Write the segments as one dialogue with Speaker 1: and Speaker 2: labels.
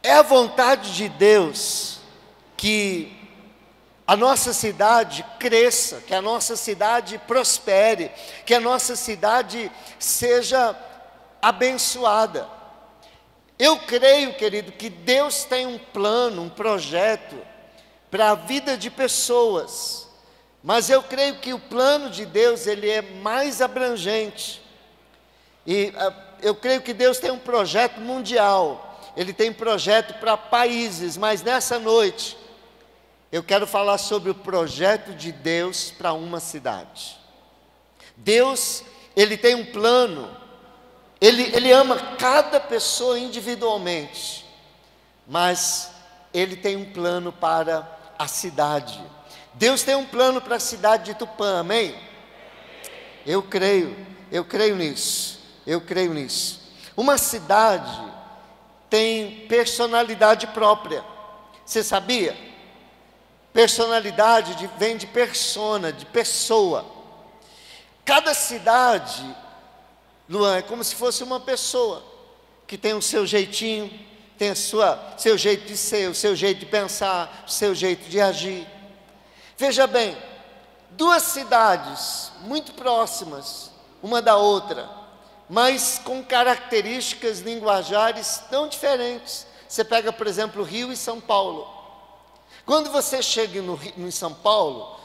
Speaker 1: É a vontade de Deus que a nossa cidade cresça, que a nossa cidade prospere, que a nossa cidade seja abençoada. Eu creio, querido, que Deus tem um plano, um projeto para a vida de pessoas, mas eu creio que o plano de Deus, ele é mais abrangente, e eu creio que Deus tem um projeto mundial, Ele tem projeto para países, mas nessa noite, eu quero falar sobre o projeto de Deus para uma cidade. Deus, Ele tem um plano, Ele ama cada pessoa individualmente, mas Ele tem um plano para a cidade. Deus tem um plano para a cidade de Tupã, amém? Eu creio nisso, eu creio nisso. Uma cidade tem personalidade própria, você sabia? Personalidade vem de persona, de pessoa. Cada cidade, Luan, é como se fosse uma pessoa, que tem o seu jeitinho, tem seu jeito de ser, o seu jeito de pensar, o seu jeito de agir. Veja bem, duas cidades muito próximas, uma da outra, mas com características linguajares tão diferentes. Você pega, por exemplo, Rio e São Paulo. Quando você chega em São Paulo,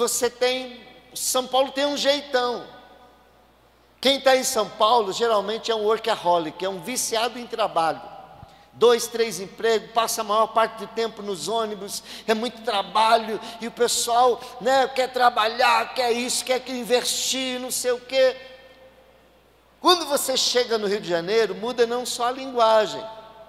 Speaker 1: São Paulo tem um jeitão. Quem está em São Paulo, geralmente é um workaholic, é um viciado em trabalho. 2, 3 empregos, passa a maior parte do tempo nos ônibus, é muito trabalho, e o pessoal, quer trabalhar, quer isso, quer investir, não sei o quê. Quando você chega no Rio de Janeiro, muda não só a linguagem.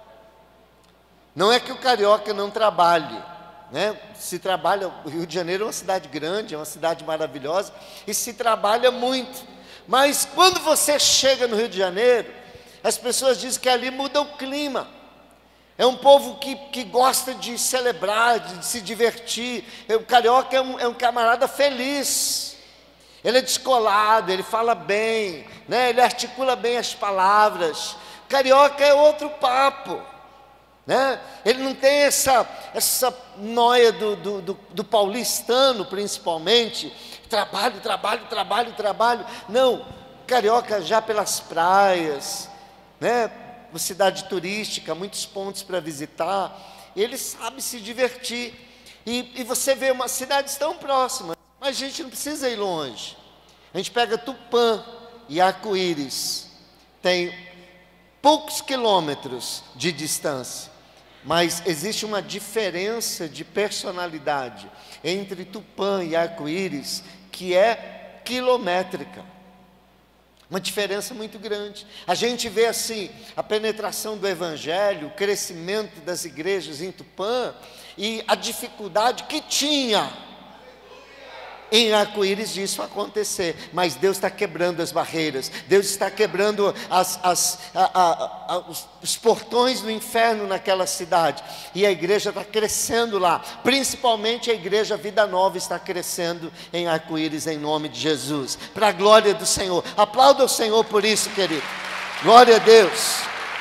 Speaker 1: Não é que o carioca não trabalhe, se trabalha, o Rio de Janeiro é uma cidade grande, é uma cidade maravilhosa, e se trabalha muito. Mas quando você chega no Rio de Janeiro, as pessoas dizem que ali muda o clima. É um povo que gosta de celebrar, de se divertir. O carioca é um camarada feliz. Ele é descolado, ele fala bem, ele articula bem as palavras. Carioca é outro papo, Ele não tem essa noia do paulistano, principalmente. Trabalho. Não, carioca já pelas praias, uma cidade turística, muitos pontos para visitar, ele sabe se divertir, e você vê umas cidades tão próximas, mas a gente não precisa ir longe. A gente pega Tupã e Arco-Íris, tem poucos quilômetros de distância, mas existe uma diferença de personalidade entre Tupã e Arco-Íris, que é quilométrica. Uma diferença muito grande. A gente vê assim, a penetração do Evangelho, o crescimento das igrejas em Tupã, e a dificuldade que tinha em Arco-Íris disso acontecer. Mas Deus está quebrando as barreiras, Deus está quebrando os portões do inferno naquela cidade, e a igreja está crescendo lá, principalmente a igreja Vida Nova está crescendo em Arco-Íris, em nome de Jesus, para a glória do Senhor. Aplauda o Senhor por isso, querido. Glória a Deus.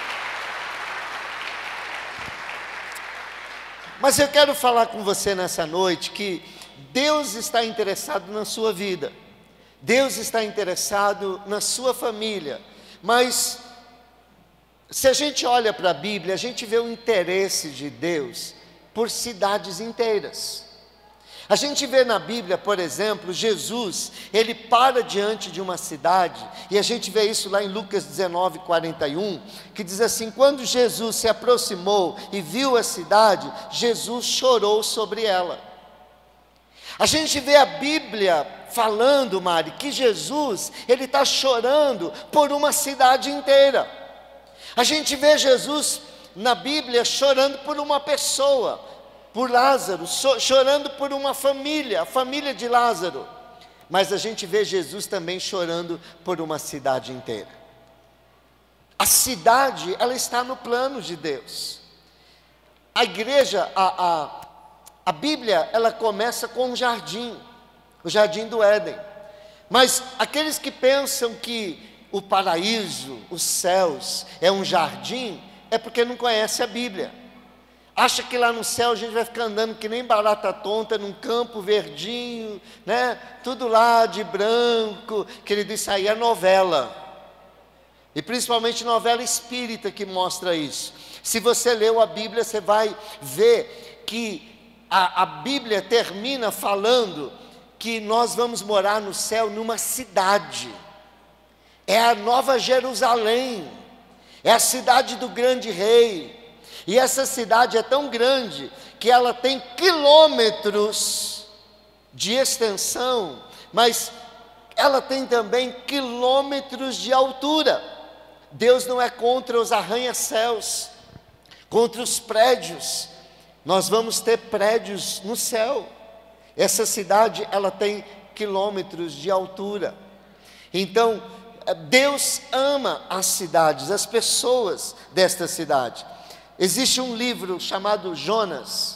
Speaker 1: Mas eu quero falar com você nessa noite que Deus está interessado na sua vida, Deus está interessado na sua família, mas se a gente olha para a Bíblia, a gente vê o interesse de Deus por cidades inteiras. A gente vê na Bíblia, por exemplo, Jesus, ele para diante de uma cidade, e a gente vê isso lá em Lucas 19:41, que diz assim: quando Jesus se aproximou e viu a cidade, Jesus chorou sobre ela. A gente vê a Bíblia falando, Mari, que Jesus, ele está chorando por uma cidade inteira. A gente vê Jesus na Bíblia chorando por uma pessoa, por Lázaro, chorando por uma família, a família de Lázaro. Mas a gente vê Jesus também chorando por uma cidade inteira. A cidade, ela está no plano de Deus. A igreja, a Bíblia, ela começa com um jardim, o jardim do Éden. Mas aqueles que pensam que o paraíso, os céus, é um jardim, é porque não conhece a Bíblia. Acha que lá no céu a gente vai ficar andando que nem barata tonta, num campo verdinho, né? Tudo lá de branco. Querido, isso aí é novela. E principalmente novela espírita que mostra isso. Se você leu a Bíblia, você vai ver que a Bíblia termina falando que nós vamos morar no céu numa cidade. É a Nova Jerusalém. É a cidade do grande rei. E essa cidade é tão grande que ela tem quilômetros de extensão, mas ela tem também quilômetros de altura. Deus não é contra os arranha-céus, contra os prédios. Nós vamos ter prédios no céu. Essa cidade, ela tem quilômetros de altura. Então, Deus ama as cidades, as pessoas desta cidade. Existe um livro chamado Jonas,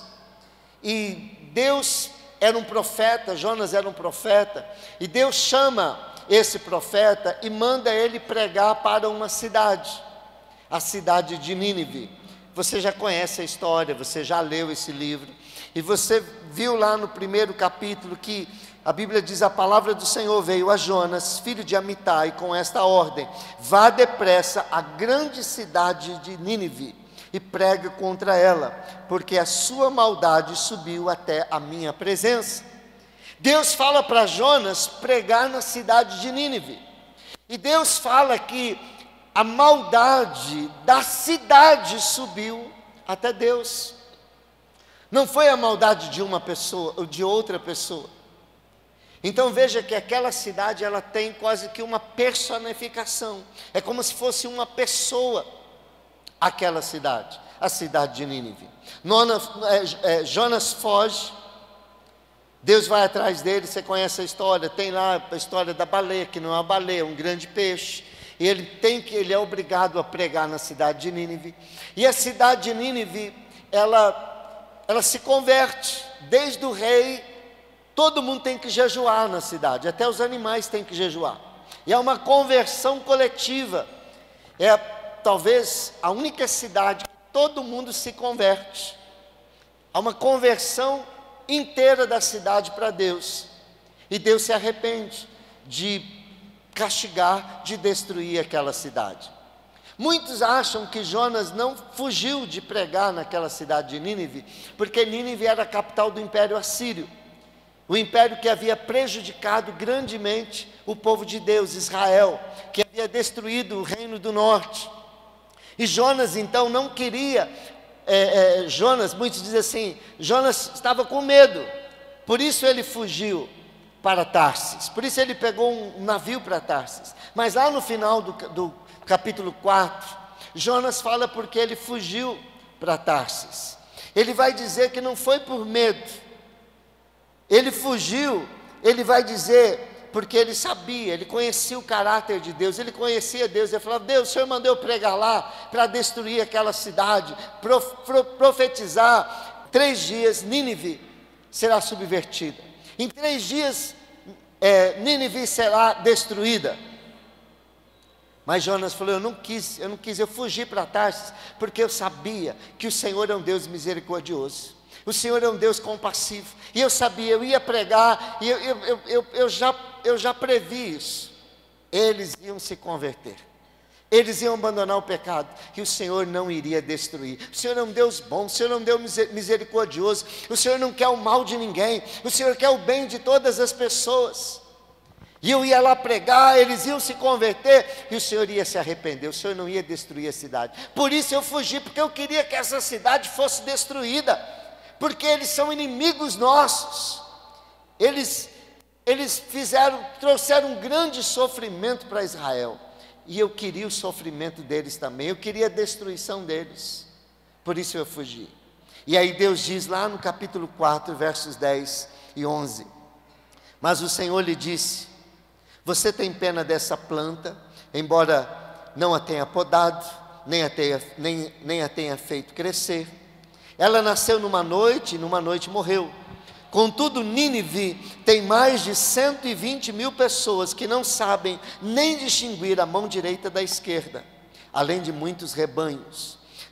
Speaker 1: e Deus era um profeta, Jonas era um profeta, e Deus chama esse profeta e manda ele pregar para uma cidade, a cidade de Nínive. Você já conhece a história, você já leu esse livro, e você viu lá no primeiro capítulo que a Bíblia diz: a palavra do Senhor veio a Jonas, filho de Amitai, com esta ordem: vá depressa à grande cidade de Nínive, e prega contra ela, porque a sua maldade subiu até a minha presença. Deus fala para Jonas pregar na cidade de Nínive, e Deus fala que a maldade da cidade subiu até Deus. Não foi a maldade de uma pessoa ou de outra pessoa. Então veja que aquela cidade, ela tem quase que uma personificação, é como se fosse uma pessoa. Aquela cidade, a cidade de Nínive. Jonas foge, Deus vai atrás dele. Você conhece a história, tem lá a história da baleia, que não é uma baleia, é um grande peixe, e ele é obrigado a pregar na cidade de Nínive, e a cidade de Nínive, ela se converte, desde o rei, todo mundo tem que jejuar na cidade, até os animais têm que jejuar, e é uma conversão coletiva, talvez a única cidade que todo mundo se converte. Há uma conversão inteira da cidade para Deus. E Deus se arrepende de castigar, de destruir aquela cidade. Muitos acham que Jonas não fugiu de pregar naquela cidade de Nínive, porque Nínive era a capital do Império Assírio. O império que havia prejudicado grandemente o povo de Deus, Israel, que havia destruído o reino do norte. E Jonas então não queria, muitos dizem assim, Jonas estava com medo, por isso ele fugiu para Tarsis, por isso ele pegou um navio para Tarsis. Mas lá no final do capítulo 4, Jonas fala porque ele fugiu para Tarsis. Ele vai dizer que não foi por medo, ele fugiu, ele vai dizer, porque ele sabia, ele conhecia o caráter de Deus, ele conhecia Deus, ele falava: Deus, o Senhor mandou eu pregar lá, para destruir aquela cidade, profetizar, 3 dias Nínive será subvertida, em 3 dias Nínive será destruída. Mas Jonas falou: eu não quis, eu fugi para Tarsis, porque eu sabia que o Senhor é um Deus misericordioso, o Senhor é um Deus compassivo, e eu sabia, eu ia pregar, e eu já previ isso. Eles iam se converter, eles iam abandonar o pecado, e o Senhor não iria destruir. O Senhor é um Deus bom, o Senhor é um Deus misericordioso, o Senhor não quer o mal de ninguém, o Senhor quer o bem de todas as pessoas. E eu ia lá pregar, eles iam se converter, e o Senhor ia se arrepender, o Senhor não ia destruir a cidade. Por isso eu fugi, porque eu queria que essa cidade fosse destruída, porque eles são inimigos nossos. Eles trouxeram um grande sofrimento para Israel, e eu queria o sofrimento deles também, eu queria a destruição deles, por isso eu fugi. E aí Deus diz lá no capítulo 4, versos 10 e 11: mas o Senhor lhe disse: você tem pena dessa planta, embora não a tenha podado, nem a tenha feito crescer. Ela nasceu numa noite, e numa noite morreu. Contudo, Nínive tem mais de 120 mil pessoas que não sabem nem distinguir a mão direita da esquerda, além de muitos rebanhos.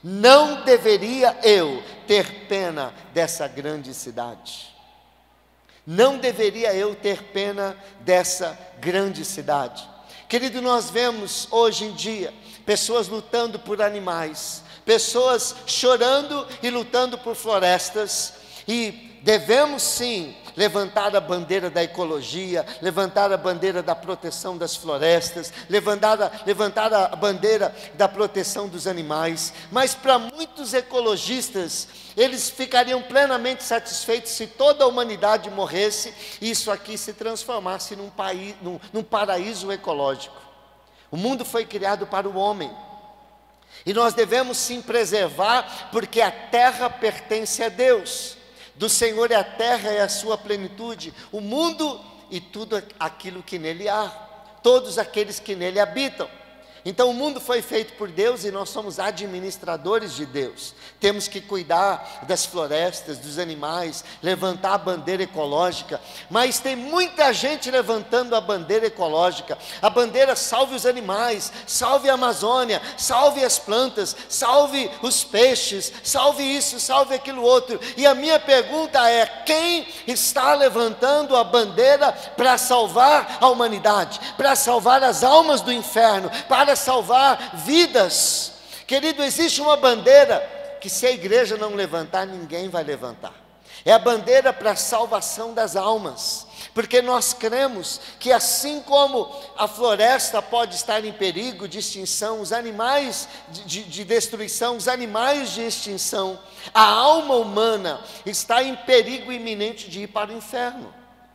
Speaker 1: não deveria eu ter pena dessa grande cidade? Não deveria eu ter pena dessa grande cidade? Querido, nós vemos hoje em dia pessoas lutando por animais, pessoas chorando e lutando por florestas, e devemos sim levantar a bandeira da ecologia, levantar a bandeira da proteção das florestas, levantar a bandeira da proteção dos animais. Mas para muitos ecologistas, eles ficariam plenamente satisfeitos se toda a humanidade morresse e isso aqui se transformasse num paraíso ecológico. O mundo foi criado para o homem, e nós devemos sim preservar, porque a terra pertence a Deus. Do Senhor é a terra e a sua plenitude, o mundo e tudo aquilo que nele há, todos aqueles que nele habitam. Então o mundo foi feito por Deus e nós somos administradores de Deus. Temos que cuidar das florestas, dos animais, levantar a bandeira ecológica. Mas tem muita gente levantando a bandeira ecológica. A bandeira salve os animais, salve a Amazônia, salve as plantas, salve os peixes, salve isso, salve aquilo outro. E a minha pergunta é: quem está levantando a bandeira para salvar a humanidade, para salvar as almas do inferno, para salvar vidas? Querido, existe uma bandeira que se a igreja não levantar, ninguém vai levantar. É a bandeira para a salvação das almas, porque nós cremos que assim como a floresta pode estar em perigo de extinção, os animais de destruição, os animais de extinção, a alma humana está em perigo iminente de ir para o inferno.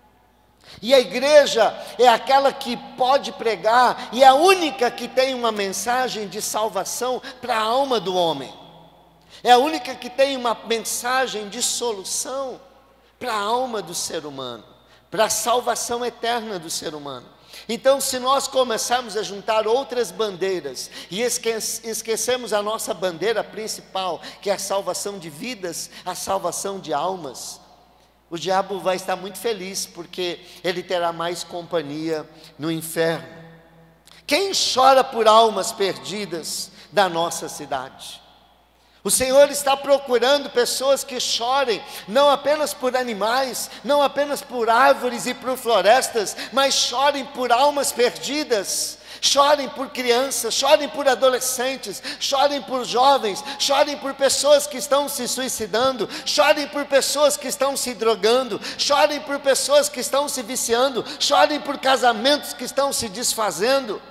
Speaker 1: E a igreja é aquela que pode pregar, e é a única que tem uma mensagem de salvação para a alma do homem. É a única que tem uma mensagem de solução para a alma do ser humano, para a salvação eterna do ser humano. Então, se nós começarmos a juntar outras bandeiras e esquecemos a nossa bandeira principal, que é a salvação de vidas, a salvação de almas, o diabo vai estar muito feliz, porque ele terá mais companhia no inferno. Quem chora por almas perdidas da nossa cidade? O Senhor está procurando pessoas que chorem, não apenas por animais, não apenas por árvores e por florestas, mas chorem por almas perdidas. Chorem por crianças, chorem por adolescentes, chorem por jovens, chorem por pessoas que estão se suicidando, chorem por pessoas que estão se drogando, chorem por pessoas que estão se viciando, chorem por casamentos que estão se desfazendo.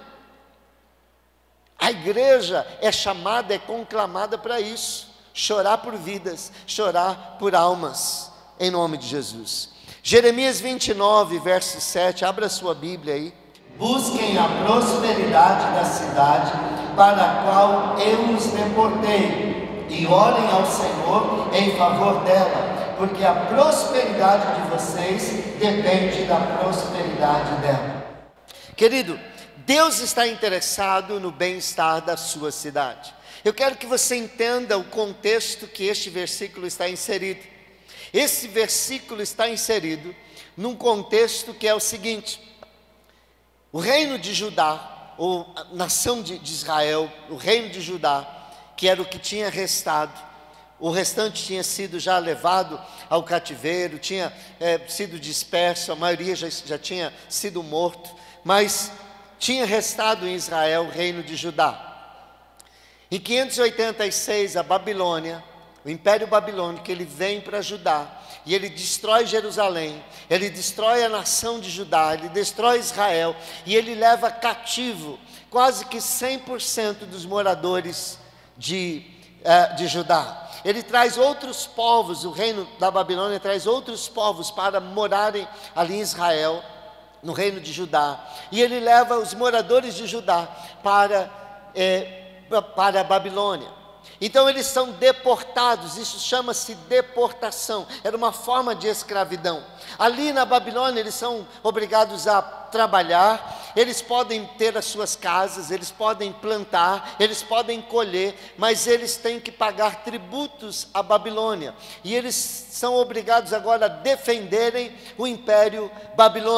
Speaker 1: A igreja é chamada, é conclamada para isso, chorar por vidas, chorar por almas, em nome de Jesus. Jeremias 29, verso 7, abra a sua Bíblia aí. Busquem a prosperidade da cidade para a qual eu os deportei, e orem ao Senhor em favor dela, porque a prosperidade de vocês depende da prosperidade dela. Querido, Deus está interessado no bem-estar da sua cidade. Eu quero que você entenda o contexto que este versículo está inserido. Esse versículo está inserido num contexto que é o seguinte: o reino de Judá, ou a nação de Israel, o reino de Judá, que era o que tinha restado, o restante tinha sido já levado ao cativeiro, tinha sido disperso, a maioria já tinha sido morto, mas tinha restado em Israel o reino de Judá. Em 586, a Babilônia, o Império Babilônico, ele vem para Judá, e ele destrói Jerusalém, ele destrói a nação de Judá, ele destrói Israel, e ele leva cativo quase que 100% dos moradores de Judá. Ele traz outros povos, o reino da Babilônia traz outros povos para morarem ali em Israel, no reino de Judá, e ele leva os moradores de Judá para a Babilônia. Então eles são deportados, isso chama-se deportação, era uma forma de escravidão. Ali na Babilônia eles são obrigados a trabalhar, eles podem ter as suas casas, eles podem plantar, eles podem colher, mas eles têm que pagar tributos à Babilônia. E eles são obrigados agora a defenderem o Império Babilônico.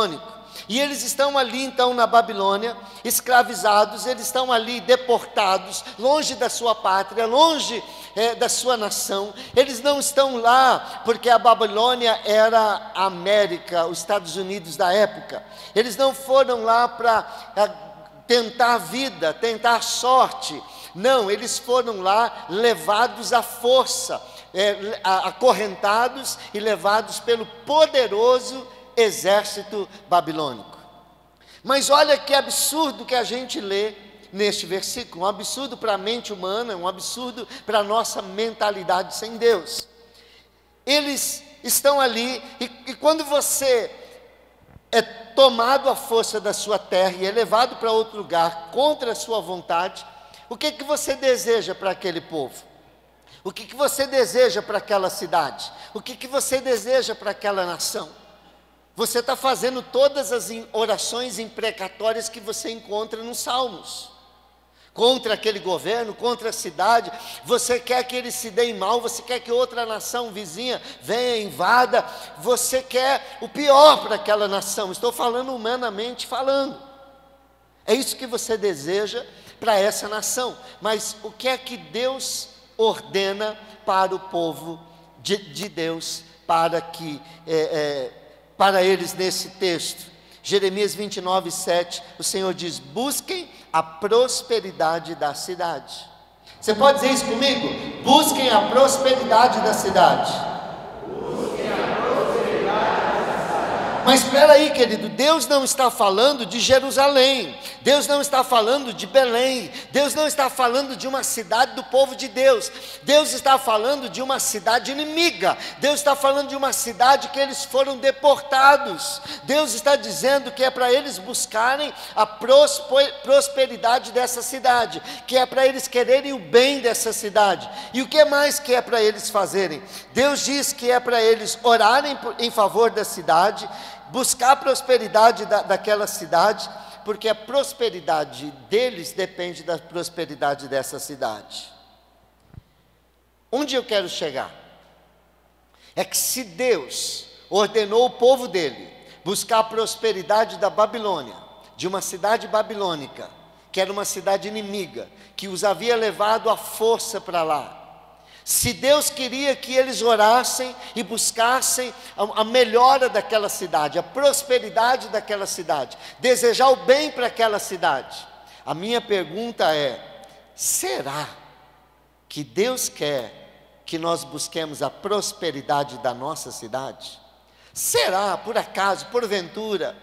Speaker 1: E eles estão ali então na Babilônia, escravizados, eles estão ali deportados, longe da sua pátria, longe da sua nação. Eles não estão lá porque a Babilônia era a América, os Estados Unidos da época. Eles não foram lá para tentar vida, tentar sorte. Não, eles foram lá levados à força, acorrentados e levados pelo poderoso exército babilônico. Mas olha que absurdo que a gente lê neste versículo, um absurdo para a mente humana, um absurdo para a nossa mentalidade sem Deus. Eles estão ali, e quando você é tomado à força da sua terra e é levado para outro lugar contra a sua vontade, o que você deseja para aquele povo? O que você deseja para aquela cidade? O que você deseja para aquela nação? Você está fazendo todas as orações imprecatórias que você encontra nos Salmos. Contra aquele governo, contra a cidade. Você quer que eles se deem mal, você quer que outra nação vizinha venha, invada. Você quer o pior para aquela nação. Estou falando humanamente falando. É isso que você deseja para essa nação. Mas o que é que Deus ordena para o povo de Deus, para eles nesse texto? Jeremias 29:7, o Senhor diz: busquem a prosperidade da cidade. Você pode dizer isso comigo? Busquem a prosperidade da cidade. Mas espera aí, querido, Deus não está falando de Jerusalém, Deus não está falando de Belém, Deus não está falando de uma cidade do povo de Deus, Deus está falando de uma cidade inimiga, Deus está falando de uma cidade que eles foram deportados. Deus está dizendo que é para eles buscarem a prosperidade dessa cidade, que é para eles quererem o bem dessa cidade. E o que mais que é para eles fazerem? Deus diz que é para eles orarem em favor da cidade, buscar a prosperidade daquela cidade, porque a prosperidade deles depende da prosperidade dessa cidade. Onde eu quero chegar? É que se Deus ordenou o povo dele buscar a prosperidade da Babilônia, de uma cidade babilônica, que era uma cidade inimiga, que os havia levado à força para lá, se Deus queria que eles orassem e buscassem a melhora daquela cidade, a prosperidade daquela cidade, desejar o bem para aquela cidade, a minha pergunta é: será que Deus quer que nós busquemos a prosperidade da nossa cidade? Será, por acaso, porventura,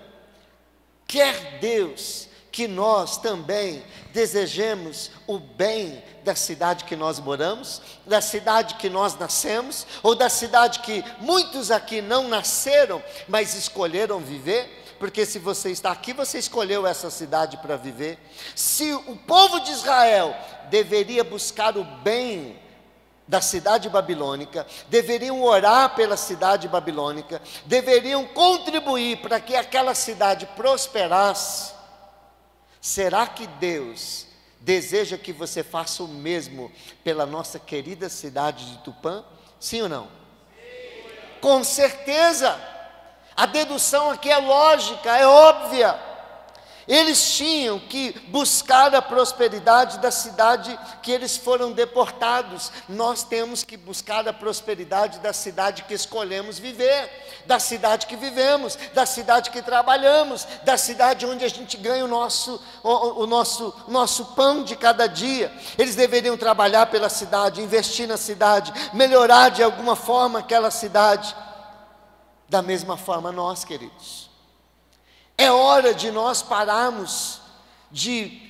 Speaker 1: quer Deus que nós também desejemos o bem da cidade que nós moramos, da cidade que nós nascemos, ou da cidade que muitos aqui não nasceram, mas escolheram viver? Porque se você está aqui, você escolheu essa cidade para viver. Se o povo de Israel deveria buscar o bem da cidade babilônica, deveriam orar pela cidade babilônica, deveriam contribuir para que aquela cidade prosperasse, será que Deus deseja que você faça o mesmo pela nossa querida cidade de Tupã? Sim ou não? Sim. Com certeza. A dedução aqui é lógica, é óbvia. Eles tinham que buscar a prosperidade da cidade que eles foram deportados. Nós temos que buscar a prosperidade da cidade que escolhemos viver, da cidade que vivemos, da cidade que trabalhamos, da cidade onde a gente ganha o nosso pão de cada dia. Eles deveriam trabalhar pela cidade, investir na cidade, melhorar de alguma forma aquela cidade. Da mesma forma nós, queridos. É hora de nós pararmos de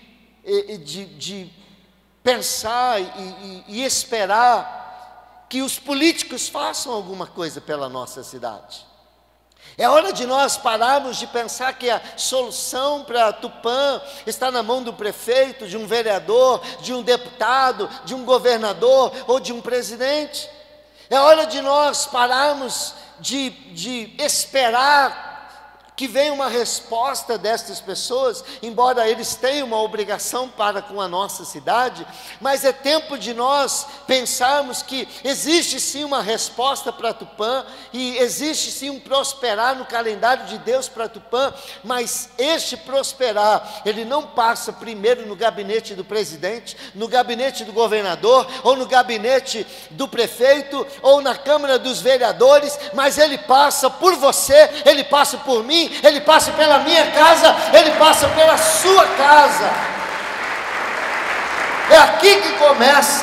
Speaker 1: pensar e esperar que os políticos façam alguma coisa pela nossa cidade. É hora de nós pararmos de pensar que a solução para Tupã está na mão do prefeito, de um vereador, de um deputado, de um governador ou de um presidente. É hora de nós pararmos de esperar que venha uma resposta destas pessoas, embora eles tenham uma obrigação para com a nossa cidade, mas é tempo de nós pensarmos que existe sim uma resposta para Tupã, e existe sim um prosperar no calendário de Deus para Tupã, mas este prosperar, ele não passa primeiro no gabinete do presidente, no gabinete do governador, ou no gabinete do prefeito, ou na Câmara dos Vereadores, mas ele passa por você, ele passa por mim, ele passa pela minha casa, ele passa pela sua casa. É aqui que começa.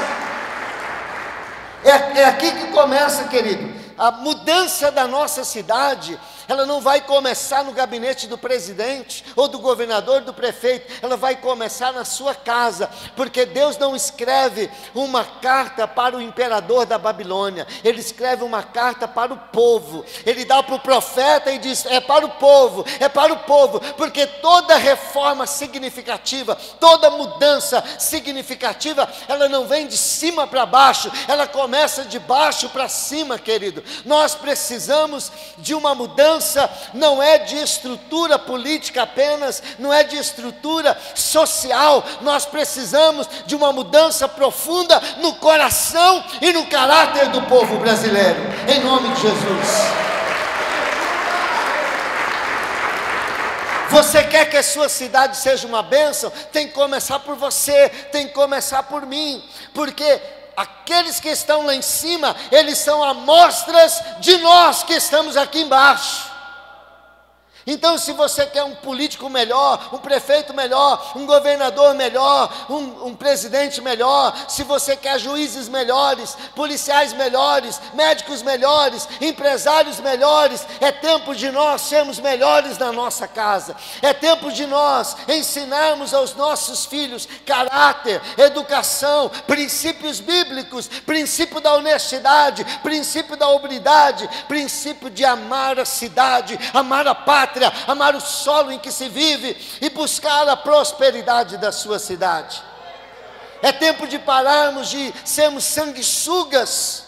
Speaker 1: É aqui que começa, querido. A mudança da nossa cidade, ela não vai começar no gabinete do presidente, ou do governador, do prefeito, ela vai começar na sua casa, porque Deus não escreve uma carta para o imperador da Babilônia, Ele escreve uma carta para o povo, Ele dá para o profeta e diz, é para o povo, porque toda reforma significativa, toda mudança significativa, ela não vem de cima para baixo, ela começa de baixo para cima, querido. Nós precisamos de uma mudança, não é de estrutura política apenas, não é de estrutura social, nós precisamos de uma mudança profunda no coração e no caráter do povo brasileiro, em nome de Jesus. Você quer que a sua cidade seja uma bênção? Tem que começar por você, tem que começar por mim, porque aqueles que estão lá em cima, eles são amostras de nós que estamos aqui embaixo. Então, se você quer um político melhor, um prefeito melhor, um governador melhor, um presidente melhor, se você quer juízes melhores, policiais melhores, médicos melhores, empresários melhores, é tempo de nós sermos melhores na nossa casa, é tempo de nós ensinarmos aos nossos filhos caráter, educação, princípios bíblicos, princípio da honestidade, princípio da obridade, princípio de amar a cidade, amar a pátria, amar o solo em que se vive e buscar a prosperidade da sua cidade. É tempo de pararmos de sermos sanguessugas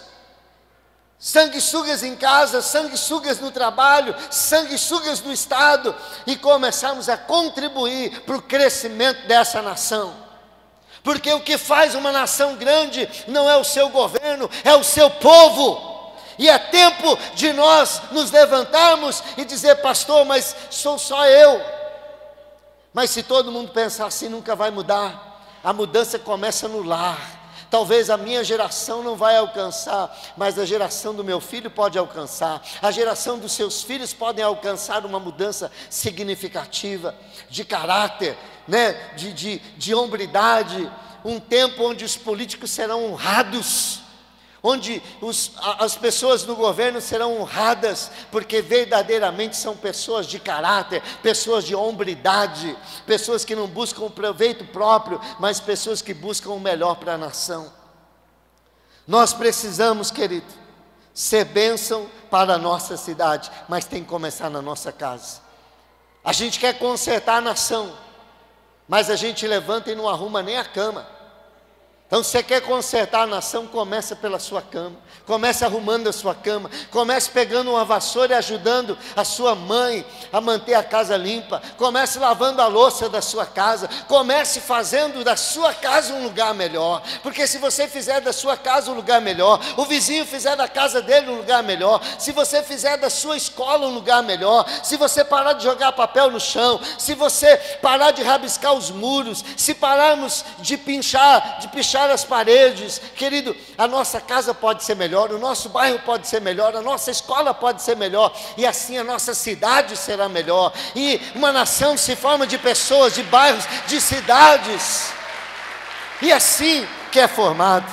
Speaker 1: em casa, sanguessugas no trabalho, sanguessugas no Estado, e começarmos a contribuir para o crescimento dessa nação. Porque o que faz uma nação grande não é o seu governo, é o seu povo. E é tempo de nós nos levantarmos e dizer, pastor, mas sou só eu. Mas se todo mundo pensar assim, nunca vai mudar. A mudança começa no lar. Talvez a minha geração não vai alcançar, mas a geração do meu filho pode alcançar. A geração dos seus filhos podem alcançar uma mudança significativa de caráter, né? de hombridade. Um tempo onde os políticos serão honrados, onde as pessoas do governo serão honradas, porque verdadeiramente são pessoas de caráter, pessoas de hombridade, pessoas que não buscam o proveito próprio, mas pessoas que buscam o melhor para a nação. Nós precisamos, querido, ser bênção para a nossa cidade, mas tem que começar na nossa casa. A gente quer consertar a nação, mas a gente levanta e não arruma nem a cama. Então, se você quer consertar a nação, começa pela sua cama, comece arrumando a sua cama, comece pegando uma vassoura e ajudando a sua mãe a manter a casa limpa, comece lavando a louça da sua casa, comece fazendo da sua casa um lugar melhor, porque se você fizer da sua casa um lugar melhor, o vizinho fizer da casa dele um lugar melhor, se você fizer da sua escola um lugar melhor, se você parar de jogar papel no chão, se você parar de rabiscar os muros, se pararmos de pichar as paredes, querido, a nossa casa pode ser melhor, o nosso bairro pode ser melhor, a nossa escola pode ser melhor, e assim a nossa cidade será melhor, e uma nação se forma de pessoas, de bairros, de cidades, e assim que é formado.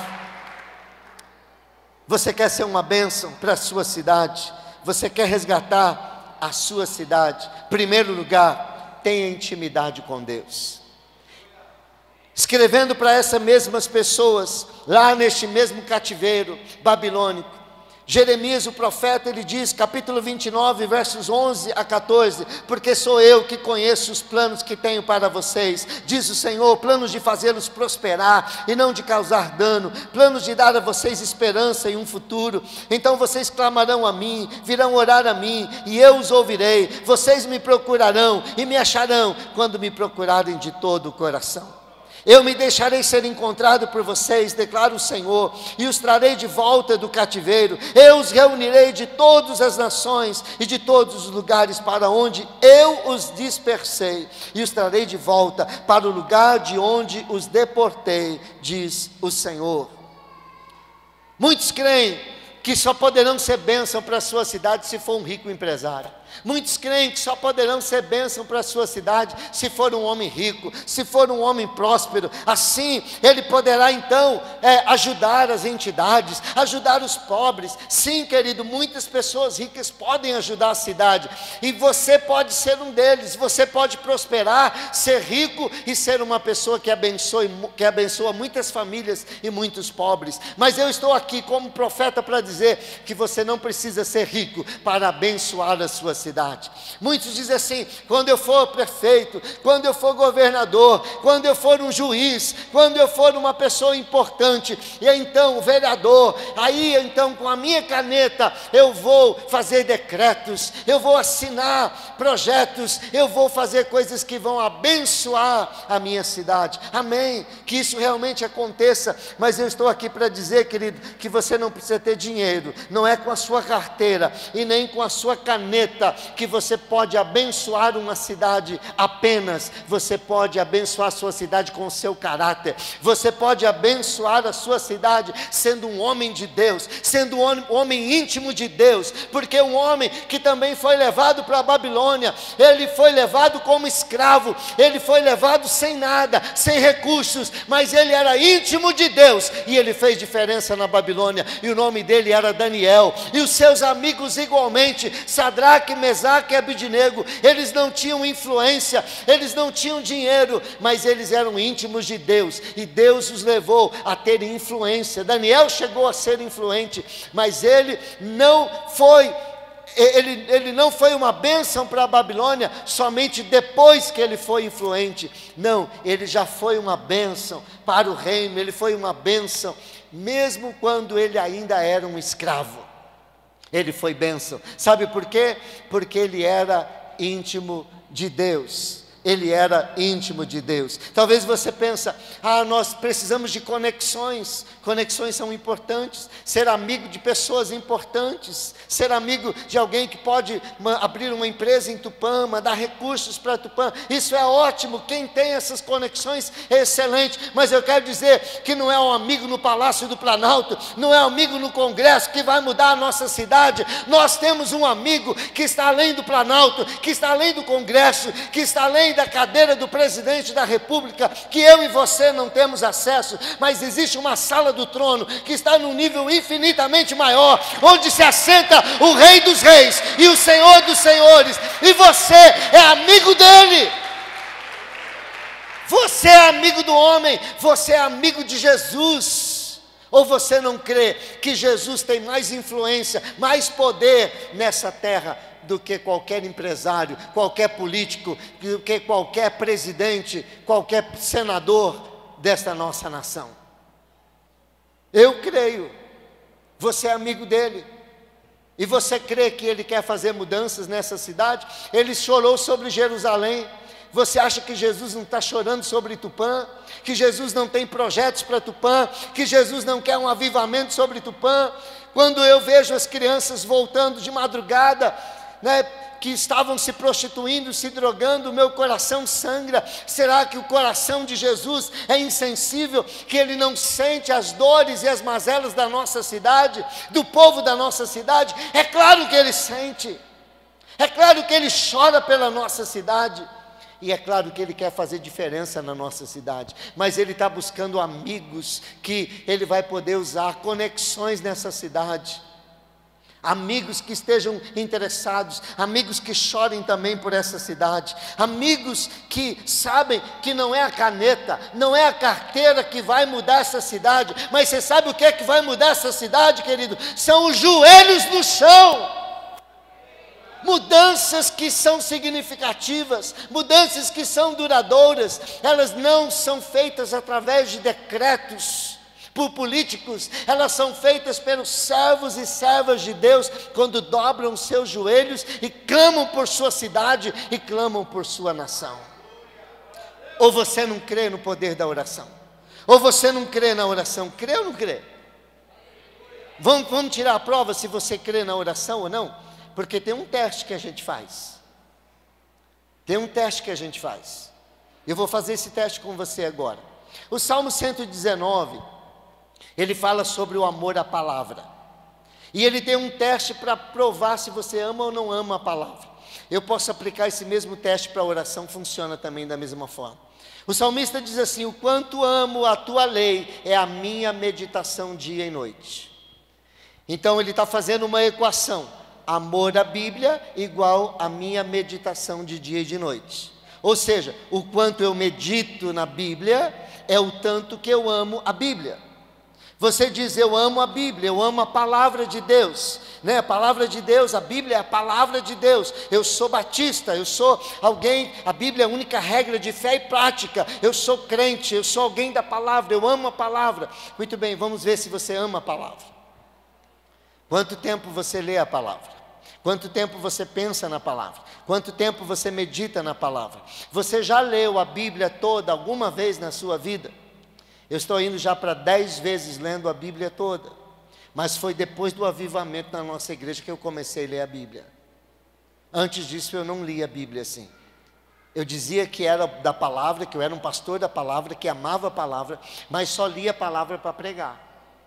Speaker 1: Você quer ser uma bênção para a sua cidade, você quer resgatar a sua cidade, em primeiro lugar, tenha intimidade com Deus. Escrevendo para essas mesmas pessoas, lá neste mesmo cativeiro babilônico, Jeremias, o profeta, ele diz, capítulo 29, versos 11 a 14, porque sou eu que conheço os planos que tenho para vocês, diz o Senhor, planos de fazê-los prosperar e não de causar dano, planos de dar a vocês esperança e um futuro. Então vocês clamarão a mim, virão orar a mim, e eu os ouvirei. Vocês me procurarão e me acharão quando me procurarem de todo o coração. Eu me deixarei ser encontrado por vocês, declara o Senhor, e os trarei de volta do cativeiro. Eu os reunirei de todas as nações e de todos os lugares para onde eu os dispersei, e os trarei de volta para o lugar de onde os deportei, diz o Senhor. Muitos creem que só poderão ser bênção para a sua cidade se for um rico empresário. Muitos creem que só poderão ser bênção para a sua cidade se for um homem rico, se for um homem próspero. Assim ele poderá então ajudar as entidades, ajudar os pobres. Sim, querido, muitas pessoas ricas podem ajudar a cidade, e você pode ser um deles. Você pode prosperar, ser rico e ser uma pessoa que abençoa muitas famílias e muitos pobres. Mas eu estou aqui como profeta para dizer que você não precisa ser rico para abençoar a sua cidade. Muitos dizem assim: quando eu for prefeito, quando eu for governador, quando eu for um juiz, quando eu for uma pessoa importante, e então o vereador, aí então com a minha caneta eu vou fazer decretos, eu vou assinar projetos, eu vou fazer coisas que vão abençoar a minha cidade. Amém, que isso realmente aconteça. Mas eu estou aqui para dizer, querido, que você não precisa ter dinheiro. Não é com a sua carteira e nem com a sua caneta que você pode abençoar uma cidade apenas. Você pode abençoar a sua cidade com o seu caráter. Você pode abençoar a sua cidade sendo um homem de Deus, sendo um homem íntimo de Deus, porque um homem que também foi levado para a Babilônia, ele foi levado como escravo, ele foi levado sem nada, sem recursos, mas ele era íntimo de Deus, e ele fez diferença na Babilônia, e o nome dele era Daniel. E os seus amigos igualmente, Sadraque, Mesaque e Abidnego, eles não tinham influência, eles não tinham dinheiro, mas eles eram íntimos de Deus, e Deus os levou a ter influência. Daniel chegou a ser influente, mas ele não foi uma bênção para a Babilônia somente depois que ele foi influente. Não, ele já foi uma bênção para o reino, ele foi uma bênção mesmo quando ele ainda era um escravo. Ele foi bênção. Sabe por quê? Porque ele era íntimo de Deus. Ele era íntimo de Deus. Talvez você pense: nós precisamos de conexões. Conexões são importantes. Ser amigo de pessoas importantes. Ser amigo de alguém que pode abrir uma empresa em Tupã, mandar recursos para Tupã. Isso é ótimo. Quem tem essas conexões é excelente. Mas eu quero dizer que não é um amigo no Palácio do Planalto, não é um amigo no Congresso que vai mudar a nossa cidade. Nós temos um amigo que está além do Planalto, que está além do Congresso, que está além da cadeira do presidente da República, que eu e você não temos acesso, mas existe uma sala do trono que está num nível infinitamente maior, onde se assenta o Rei dos Reis e o Senhor dos Senhores, e você é amigo dele. Você é amigo do homem, você é amigo de Jesus. Ou você não crê que Jesus tem mais influência, mais poder nessa terra do que qualquer empresário, qualquer político, do que qualquer presidente, qualquer senador desta nossa nação? Eu creio. Você é amigo dele, e você crê que ele quer fazer mudanças nessa cidade? Ele chorou sobre Jerusalém. Você acha que Jesus não está chorando sobre Tupã? Que Jesus não tem projetos para Tupã? Que Jesus não quer um avivamento sobre Tupã? Quando eu vejo as crianças voltando de madrugada, que estavam se prostituindo, se drogando, o meu coração sangra. Será que o coração de Jesus é insensível, que ele não sente as dores e as mazelas da nossa cidade, do povo da nossa cidade? É claro que ele sente, é claro que ele chora pela nossa cidade, e é claro que ele quer fazer diferença na nossa cidade, mas ele está buscando amigos que ele vai poder usar, conexões nessa cidade. amigos que estejam interessados, amigos que chorem também por essa cidade, amigos que sabem que não é a caneta, não é a carteira que vai mudar essa cidade, mas você sabe o que é que vai mudar essa cidade, querido? São os joelhos no chão. Mudanças que são significativas, mudanças que são duradouras, elas não são feitas através de decretos, por políticos, elas são feitas pelos servos e servas de Deus, quando dobram os seus joelhos e clamam por sua cidade e clamam por sua nação. Ou você não crê no poder da oração? Ou você não crê na oração? Crê ou não crê? Vamos tirar a prova se você crê na oração ou não? Porque tem um teste que a gente faz. Tem um teste que a gente faz. Eu vou fazer esse teste com você agora. O Salmo 119, ele fala sobre o amor à palavra. E ele tem um teste para provar se você ama ou não ama a palavra. Eu posso aplicar esse mesmo teste para a oração, funciona também da mesma forma. O salmista diz assim: o quanto amo a tua lei, é a minha meditação dia e noite. Então ele está fazendo uma equação: amor à Bíblia igual a minha meditação de dia e de noite. Ou seja, o quanto eu medito na Bíblia é o tanto que eu amo a Bíblia. Você diz: eu amo a Bíblia, eu amo a palavra de Deus, né? A palavra de Deus, a Bíblia é a palavra de Deus. Eu sou batista, eu sou alguém, a Bíblia é a única regra de fé e prática. Eu sou crente, eu sou alguém da palavra, eu amo a palavra. Muito bem, vamos ver se você ama a palavra. Quanto tempo você lê a palavra? Quanto tempo você pensa na palavra? Quanto tempo você medita na palavra? Você já leu a Bíblia toda alguma vez na sua vida? Eu estou indo já para 10 vezes lendo a Bíblia toda. Mas foi depois do avivamento na nossa igreja que eu comecei a ler a Bíblia. Antes disso eu não lia a Bíblia assim. Eu dizia que era da palavra, que eu era um pastor da palavra, que amava a palavra, mas só lia a palavra para pregar.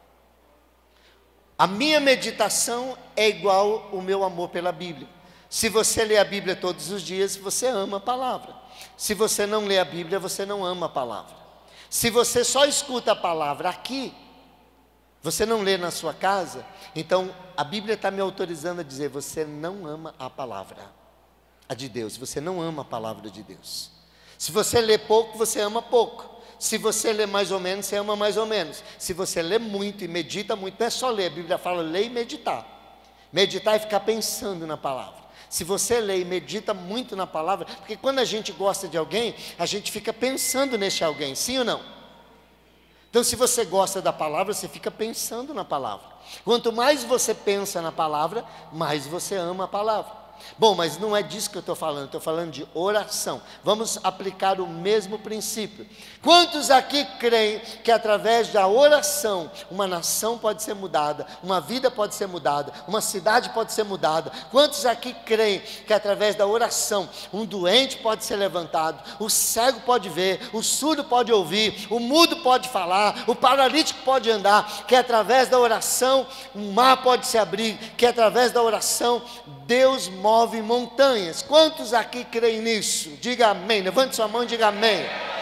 Speaker 1: A minha meditação é igual o meu amor pela Bíblia. Se você lê a Bíblia todos os dias, você ama a palavra. Se você não lê a Bíblia, você não ama a palavra. Se você só escuta a palavra aqui, você não lê na sua casa, então a Bíblia está me autorizando a dizer: você não ama a palavra, a de Deus, você não ama a palavra de Deus. Se você lê pouco, você ama pouco. Se você lê mais ou menos, você ama mais ou menos. Se você lê muito e medita muito, não é só ler, a Bíblia fala ler e meditar. Meditar é ficar pensando na palavra. Se você lê e medita muito na palavra, porque quando a gente gosta de alguém, a gente fica pensando nesse alguém, sim ou não? Então, se você gosta da palavra, você fica pensando na palavra. Quanto mais você pensa na palavra, mais você ama a palavra. Bom, mas não é disso que eu estou falando de oração. Vamos aplicar o mesmo princípio. Quantos aqui creem que através da oração, uma nação pode ser mudada, uma vida pode ser mudada, uma cidade pode ser mudada? Quantos aqui creem que através da oração, um doente pode ser levantado, o cego pode ver, o surdo pode ouvir, o mudo pode falar, o paralítico pode andar, que através da oração, um mar pode se abrir, que através da oração, Deus move montanhas? Quantos aqui creem nisso? Diga amém, levante sua mão e diga amém.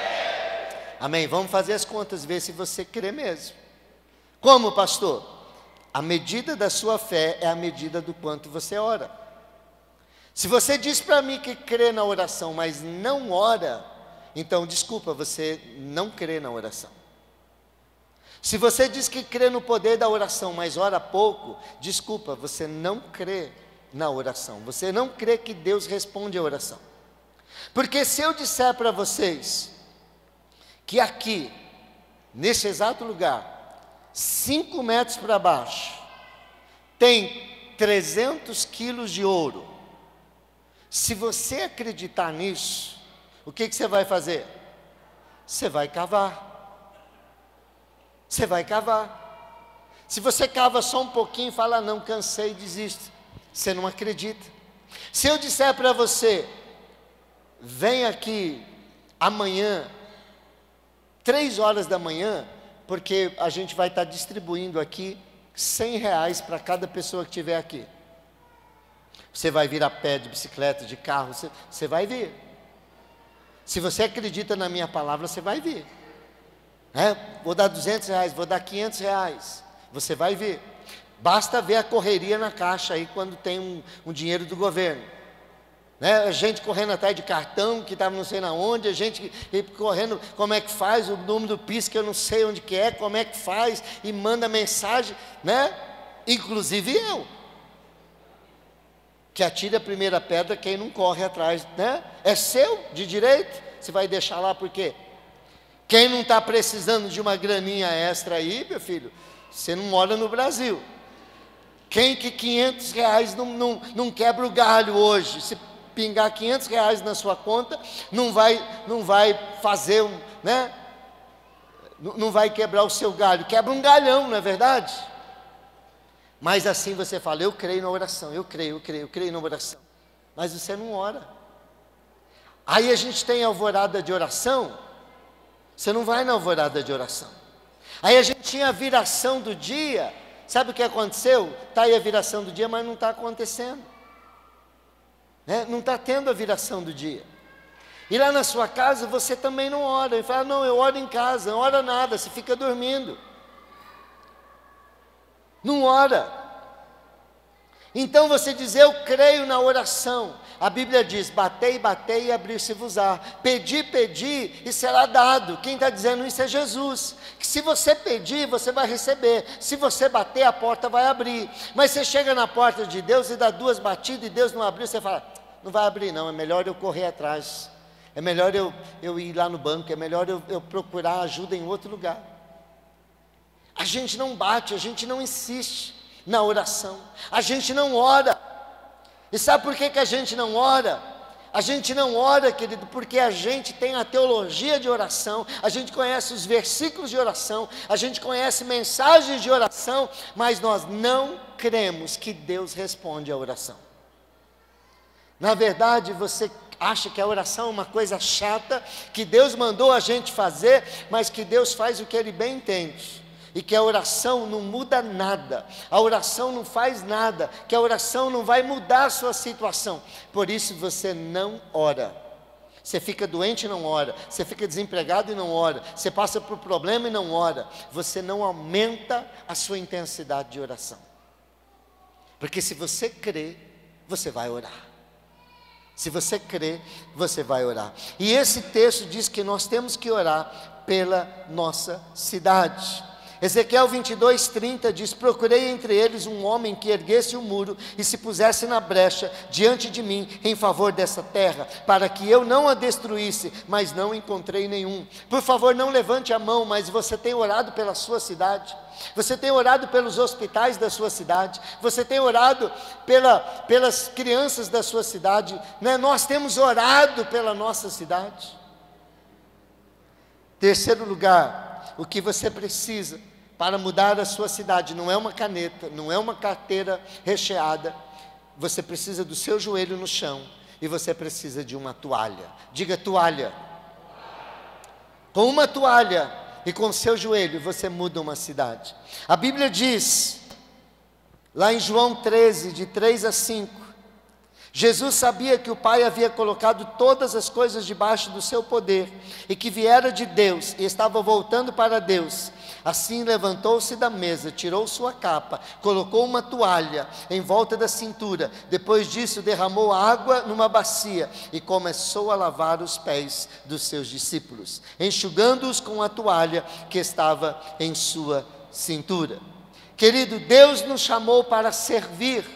Speaker 1: Amém, vamos fazer as contas, ver se você crê mesmo. Como, pastor? A medida da sua fé é a medida do quanto você ora. Se você diz para mim que crê na oração, mas não ora, então desculpa, você não crê na oração. Se você diz que crê no poder da oração, mas ora pouco, desculpa, você não crê na oração. Você não crê que Deus responde a oração. Porque se eu disser para vocês que aqui, nesse exato lugar, 5 metros para baixo, tem 300 quilos de ouro, se você acreditar nisso, o que você vai fazer? Você vai cavar. Você vai cavar. Se você cava só um pouquinho e fala: não, cansei e desisto, você não acredita. Se eu disser para você: vem aqui amanhã, 3 horas da manhã, porque a gente vai estar distribuindo aqui R$100 para cada pessoa que estiver aqui. Você vai vir a pé, de bicicleta, de carro, você vai vir. Se você acredita na minha palavra, você vai vir. Vou dar R$200, vou dar R$500, você vai ver. Basta ver a correria na caixa aí quando tem um dinheiro do governo, né? A gente correndo atrás de cartão que estava não sei na onde, a gente correndo, como é que faz, o número do PIS que eu não sei onde que é, como é que faz, e manda mensagem, né? Inclusive eu, que atire a primeira pedra quem não corre atrás, né? É seu, de direito, você vai deixar lá por quê? Quem não está precisando de uma graninha extra aí, meu filho, você não mora no Brasil. Quem que 500 reais não quebra o galho hoje? Se pingar 500 reais na sua conta, não vai fazer, né? Não vai quebrar o seu galho, quebra um galhão, não é verdade? Mas assim você fala, eu creio na oração, eu creio na oração. Mas você não ora. Aí a gente tem a alvorada de oração, você não vai na alvorada de oração. Aí a gente tinha a viração do dia. Sabe o que aconteceu? Está aí a viração do dia, mas não está acontecendo, né? Não está tendo a viração do dia. E lá na sua casa você também não ora. E fala, não, eu oro em casa. Não ora nada, você fica dormindo. Não ora. Então você diz, eu creio na oração. A Bíblia diz, batei, batei e abrir-se-vos-á. Pedi, pedi e será dado. Quem está dizendo isso é Jesus. Que se você pedir, você vai receber. Se você bater, a porta vai abrir. Mas você chega na porta de Deus e dá 2 batidas e Deus não abriu, você fala, não vai abrir não, é melhor eu correr atrás. É melhor eu ir lá no banco, é melhor eu procurar ajuda em outro lugar. A gente não bate, a gente não insiste na oração. A gente não ora. E sabe por que a gente não ora? A gente não ora, querido, porque a gente tem a teologia de oração, a gente conhece os versículos de oração, a gente conhece mensagens de oração, mas nós não cremos que Deus responde à oração. Na verdade, você acha que a oração é uma coisa chata, que Deus mandou a gente fazer, mas que Deus faz o que Ele bem entende. E que a oração não muda nada, a oração não faz nada, que a oração não vai mudar a sua situação. Por isso você não ora. Você fica doente e não ora, você fica desempregado e não ora, você passa por problema e não ora. Você não aumenta a sua intensidade de oração. Porque se você crê, você vai orar. Se você crê, você vai orar. E esse texto diz que nós temos que orar pela nossa cidade. Ezequiel 22:30 diz, procurei entre eles um homem que erguesse o muro e se pusesse na brecha diante de mim em favor dessa terra, para que eu não a destruísse, mas não encontrei nenhum. Por favor, não levante a mão, mas você tem orado pela sua cidade? Você tem orado pelos hospitais da sua cidade? Você tem orado pelas crianças da sua cidade, né? Nós temos orado pela nossa cidade. Terceiro lugar, o que você precisa para mudar a sua cidade não é uma caneta, não é uma carteira recheada. Você precisa do seu joelho no chão e você precisa de uma toalha. Diga toalha. Com uma toalha e com o seu joelho você muda uma cidade. A Bíblia diz, lá em João 13, de 3-5, Jesus sabia que o Pai havia colocado todas as coisas debaixo do seu poder e que viera de Deus e estava voltando para Deus. Assim levantou-se da mesa, tirou sua capa, colocou uma toalha em volta da cintura. Depois disso derramou água numa bacia e começou a lavar os pés dos seus discípulos, enxugando-os com a toalha que estava em sua cintura. Querido, Deus nos chamou para servir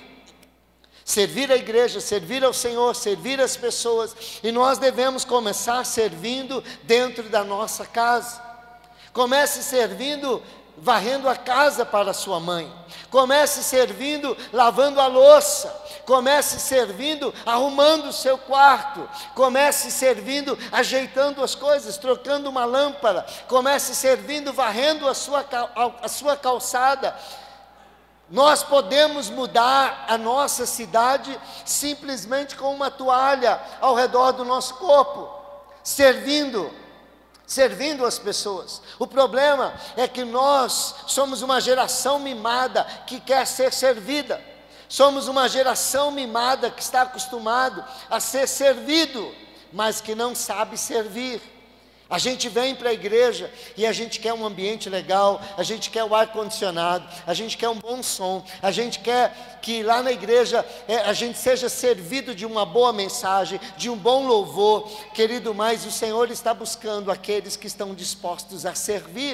Speaker 1: a igreja, servir ao Senhor, servir as pessoas, e nós devemos começar servindo dentro da nossa casa. Comece servindo, varrendo a casa para sua mãe. Comece servindo, lavando a louça. Comece servindo, arrumando o seu quarto. Comece servindo, ajeitando as coisas, trocando uma lâmpada. Comece servindo, varrendo a sua calçada. Nós podemos mudar a nossa cidade simplesmente com uma toalha ao redor do nosso corpo, servindo as pessoas. O problema é que nós somos uma geração mimada que quer ser servida. Somos uma geração mimada que está acostumado a ser servido, mas que não sabe servir. A gente vem para a igreja e a gente quer um ambiente legal, a gente quer o ar-condicionado, a gente quer um bom som, a gente quer que lá na igreja a gente seja servido de uma boa mensagem, de um bom louvor. Querido, mas o Senhor está buscando aqueles que estão dispostos a servir.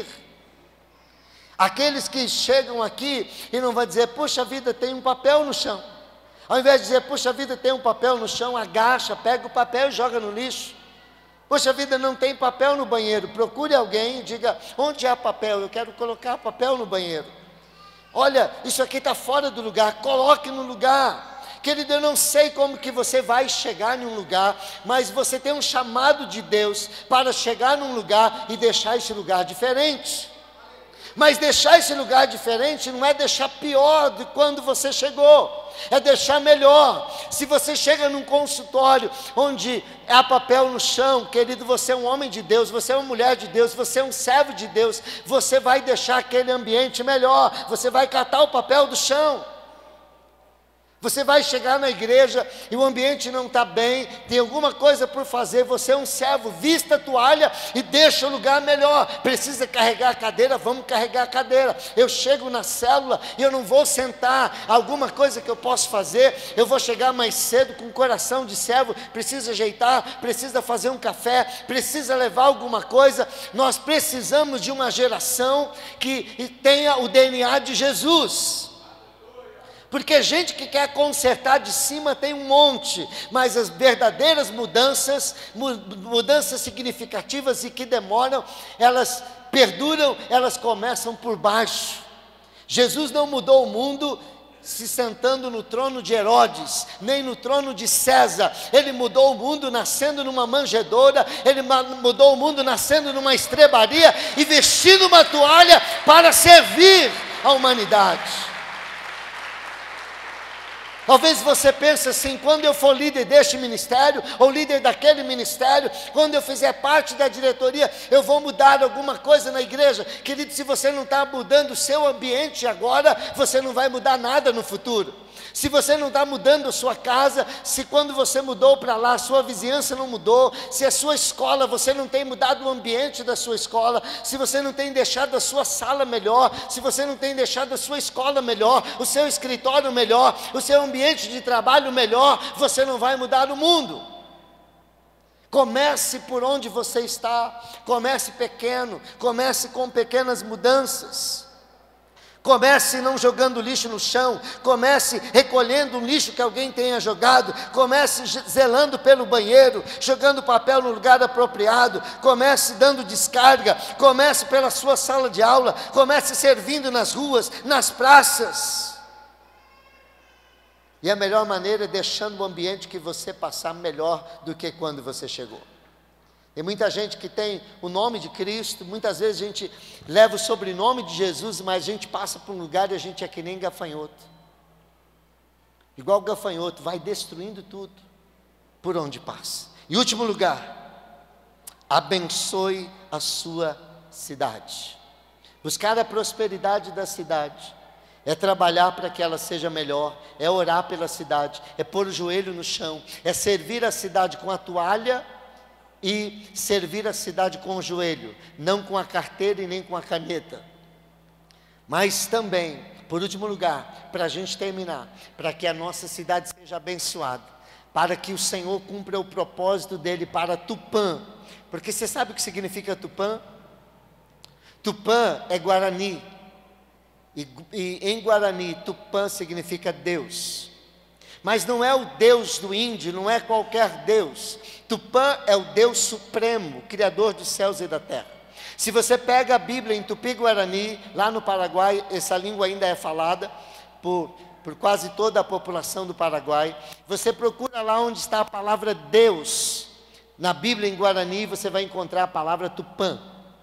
Speaker 1: Aqueles que chegam aqui e não vão dizer, puxa vida, tem um papel no chão. Ao invés de dizer, puxa vida, tem um papel no chão, agacha, pega o papel e joga no lixo. Poxa vida, não tem papel no banheiro, procure alguém e diga, onde há papel? Eu quero colocar papel no banheiro. Olha, isso aqui está fora do lugar, coloque no lugar. Querido, eu não sei como que você vai chegar em um lugar, mas você tem um chamado de Deus para chegar num lugar e deixar esse lugar diferente. Mas deixar esse lugar diferente não é deixar pior do quando você chegou, é deixar melhor. Se você chega num consultório onde há papel no chão, querido, você é um homem de Deus, você é uma mulher de Deus, você é um servo de Deus, você vai deixar aquele ambiente melhor, você vai catar o papel do chão. Você vai chegar na igreja e o ambiente não está bem, tem alguma coisa por fazer, você é um servo, vista a toalha e deixa o lugar melhor. Precisa carregar a cadeira, vamos carregar a cadeira. Eu chego na célula e eu não vou sentar, alguma coisa que eu posso fazer, eu vou chegar mais cedo com o coração de servo, precisa ajeitar, precisa fazer um café, precisa levar alguma coisa. Nós precisamos de uma geração que tenha o DNA de Jesus. Porque gente que quer consertar de cima tem um monte, mas as verdadeiras mudanças significativas e que demoram, elas perduram, elas começam por baixo. Jesus não mudou o mundo se sentando no trono de Herodes, nem no trono de César. Ele mudou o mundo nascendo numa manjedoura, ele mudou o mundo nascendo numa estrebaria e vestindo uma toalha para servir a humanidade. Talvez você pense assim, quando eu for líder deste ministério, ou líder daquele ministério, quando eu fizer parte da diretoria, eu vou mudar alguma coisa na igreja. Querido, se você não está mudando o seu ambiente agora, você não vai mudar nada no futuro. Se você não está mudando a sua casa, se quando você mudou para lá, a sua vizinhança não mudou, se a sua escola, você não tem mudado o ambiente da sua escola, se você não tem deixado a sua sala melhor, se você não tem deixado a sua escola melhor, o seu escritório melhor, o seu ambiente de trabalho melhor, você não vai mudar o mundo. Comece por onde você está, comece pequeno, comece com pequenas mudanças. Comece não jogando lixo no chão, comece recolhendo um lixo que alguém tenha jogado, comece zelando pelo banheiro, jogando papel no lugar apropriado, comece dando descarga, comece pela sua sala de aula, comece servindo nas ruas, nas praças. E a melhor maneira é deixando o ambiente que você passar melhor do que quando você chegou. Tem muita gente que tem o nome de Cristo, muitas vezes a gente leva o sobrenome de Jesus, mas a gente passa por um lugar e a gente é que nem gafanhoto. Igual gafanhoto, vai destruindo tudo por onde passa. Em último lugar, abençoe a sua cidade. Buscar a prosperidade da cidade é trabalhar para que ela seja melhor, é orar pela cidade, é pôr o joelho no chão, é servir a cidade com a toalha e servir a cidade com o joelho, não com a carteira e nem com a caneta. Mas também, por último lugar, para a gente terminar, para que a nossa cidade seja abençoada, para que o Senhor cumpra o propósito dele para Tupã. Porque você sabe o que significa Tupã? Tupã é Guarani, e em Guarani, Tupã significa Deus. Mas não é o Deus do índio, não é qualquer Deus. Tupã é o Deus supremo, Criador dos céus e da terra. Se você pega a Bíblia em Tupi-Guarani, lá no Paraguai, essa língua ainda é falada por quase toda a população do Paraguai. Você procura lá onde está a palavra Deus. Na Bíblia em Guarani você vai encontrar a palavra Tupã.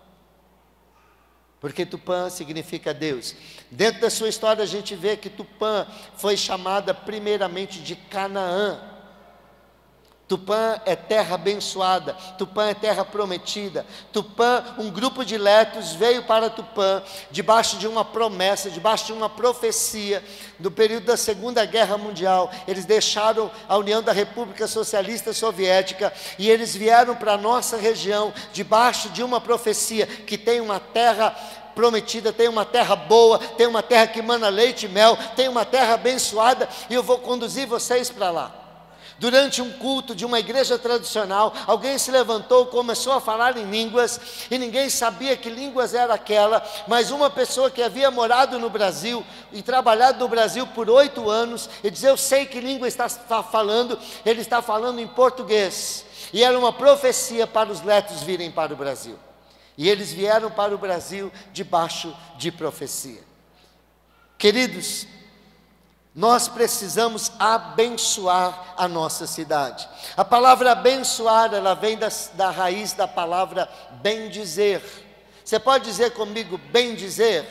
Speaker 1: Porque Tupã significa Deus. Dentro da sua história a gente vê que Tupã foi chamada primeiramente de Canaã. Tupã é terra abençoada, Tupã é terra prometida. Tupã, um grupo de letos veio para Tupã, debaixo de uma promessa, debaixo de uma profecia, do período da Segunda Guerra Mundial. Eles deixaram a União da República Socialista Soviética, e eles vieram para a nossa região, debaixo de uma profecia, que tem uma terra prometida, tem uma terra boa, tem uma terra que emana leite e mel, tem uma terra abençoada, e eu vou conduzir vocês para lá. Durante um culto de uma igreja tradicional, alguém se levantou, começou a falar em línguas, e ninguém sabia que línguas era aquela, mas uma pessoa que havia morado no Brasil, e trabalhado no Brasil por 8 anos, e dizia: eu sei que língua está falando, ele está falando em português, e era uma profecia para os letos virem para o Brasil, e eles vieram para o Brasil debaixo de profecia. Queridos, nós precisamos abençoar a nossa cidade. A palavra abençoar, ela vem da raiz da palavra bendizer. Você pode dizer comigo, bendizer?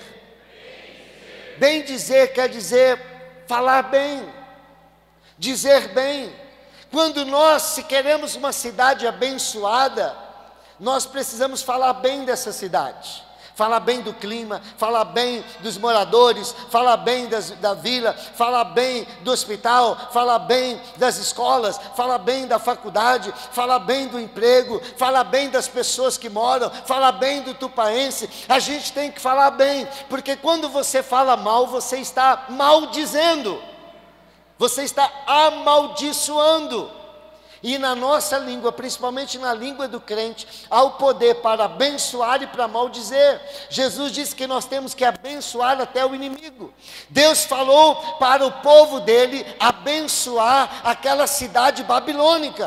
Speaker 1: Bendizer quer dizer falar bem, dizer bem. Quando nós, se queremos uma cidade abençoada, nós precisamos falar bem dessa cidade. Falar bem do clima, falar bem dos moradores, falar bem da vila, falar bem do hospital, falar bem das escolas, falar bem da faculdade, falar bem do emprego, falar bem das pessoas que moram, falar bem do tupaense. A gente tem que falar bem, porque quando você fala mal, você está maldizendo, você está amaldiçoando. E na nossa língua, principalmente na língua do crente, há o poder para abençoar e para maldizer. Jesus disse que nós temos que abençoar até o inimigo. Deus falou para o povo dele abençoar aquela cidade babilônica.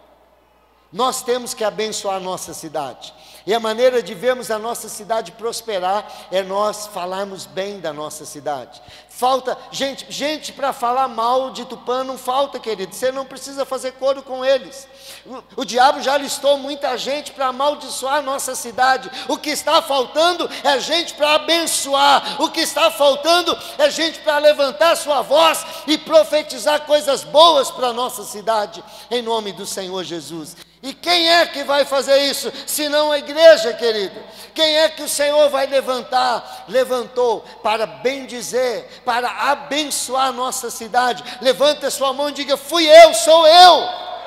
Speaker 1: Nós temos que abençoar a nossa cidade. E a maneira de vermos a nossa cidade prosperar é nós falarmos bem da nossa cidade. Falta gente para falar mal de Tupã não falta, querido. Você não precisa fazer coro com eles. O diabo já listou muita gente para amaldiçoar a nossa cidade. O que está faltando é gente para abençoar. O que está faltando é gente para levantar sua voz e profetizar coisas boas para a nossa cidade, em nome do Senhor Jesus. E quem é que vai fazer isso, senão a igreja, querido? Quem é que o Senhor vai levantar? Levantou para bendizer, para abençoar a nossa cidade. Levanta a sua mão e diga: fui eu, sou eu.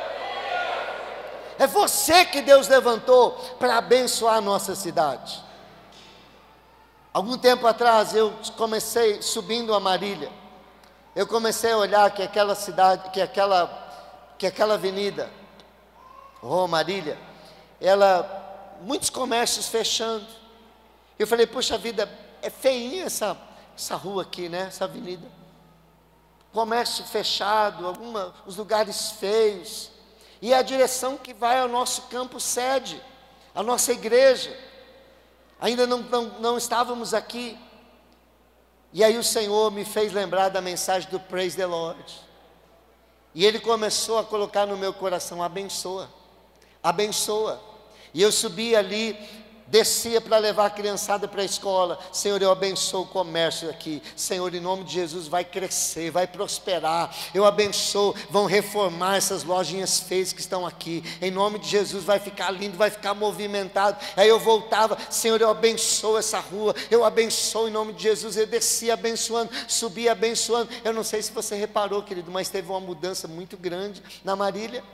Speaker 1: É você que Deus levantou para abençoar a nossa cidade. Algum tempo atrás eu comecei subindo a Marília. Eu comecei a olhar que aquela cidade, que aquela avenida, Marília, muitos comércios fechando. Eu falei: puxa vida, é feinha essa rua aqui, né? Essa avenida. Comércio fechado, os lugares feios. E a direção que vai ao nosso campo sede, a nossa igreja. Ainda não estávamos aqui. E aí o Senhor me fez lembrar da mensagem do Praise the Lord. E Ele começou a colocar no meu coração: abençoa. Abençoa. E eu subia ali, descia para levar a criançada para a escola. Senhor, eu abençoo o comércio aqui. Senhor, em nome de Jesus, vai crescer, vai prosperar. Eu abençoo, vão reformar essas lojinhas feias que estão aqui. Em nome de Jesus, vai ficar lindo, vai ficar movimentado. Aí eu voltava: Senhor, eu abençoo essa rua. Eu abençoo em nome de Jesus. Eu descia abençoando, subia abençoando. Eu não sei se você reparou, querido, mas teve uma mudança muito grande na Marília.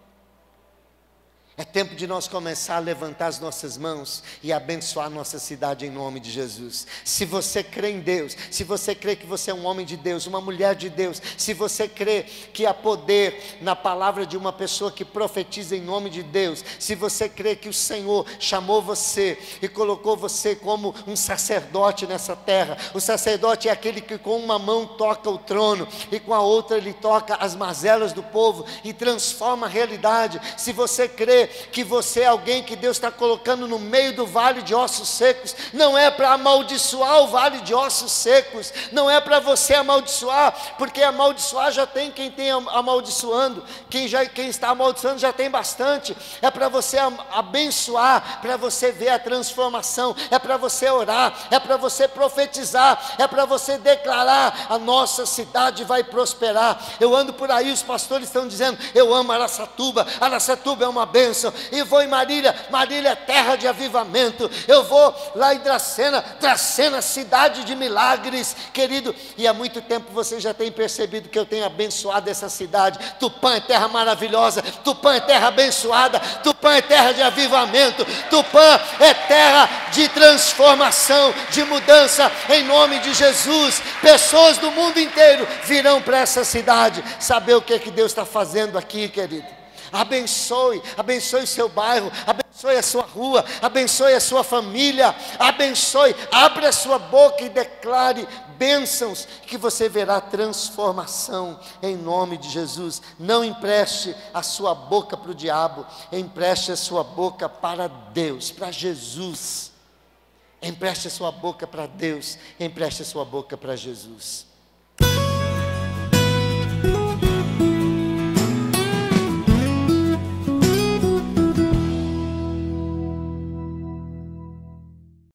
Speaker 1: É tempo de nós começar a levantar as nossas mãos e abençoar a nossa cidade em nome de Jesus. Se você crê em Deus, se você crê que você é um homem de Deus, uma mulher de Deus, se você crê que há poder na palavra de uma pessoa que profetiza em nome de Deus, se você crê que o Senhor chamou você e colocou você como um sacerdote nessa terra. O sacerdote é aquele que com uma mão toca o trono e com a outra ele toca as mazelas do povo e transforma a realidade. Se você crê que você é alguém que Deus está colocando no meio do vale de ossos secos. Não é para amaldiçoar o vale de ossos secos, não é para você amaldiçoar, porque amaldiçoar já tem quem tem amaldiçoando, quem está amaldiçoando já tem bastante. É para você abençoar, para você ver a transformação, é para você orar, é para você profetizar, é para você declarar: a nossa cidade vai prosperar. Eu ando por aí, os pastores estão dizendo: eu amo Araçatuba, Araçatuba é uma bênção. E vou em Marília, Marília é terra de avivamento. Eu vou lá em Dracena, Dracena, cidade de milagres, querido. E há muito tempo você já tem percebido que eu tenho abençoado essa cidade. Tupã é terra maravilhosa, Tupã é terra abençoada, Tupã é terra de avivamento, Tupã é terra de transformação, de mudança, em nome de Jesus. Pessoas do mundo inteiro virão para essa cidade saber o que Deus está fazendo aqui, querido. Abençoe, abençoe o seu bairro, abençoe a sua rua, abençoe a sua família, abençoe, abra a sua boca e declare bênçãos, que você verá transformação, em nome de Jesus. Não empreste a sua boca para o diabo, empreste a sua boca para Deus, para Jesus. Empreste a sua boca para Deus, empreste a sua boca para Jesus.